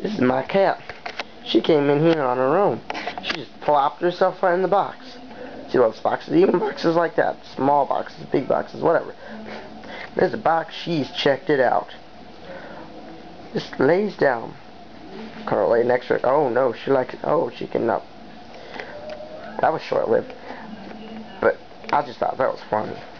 This is my cat. She came in here on her own. She just plopped herself right in the box. See those boxes? Even boxes like that. Small boxes, big boxes, whatever. There's a box. She's checked it out. Just lays down. Kind of lay next to her. Oh no, she likes it. Oh, she can up. That was short-lived. But I just thought that was funny.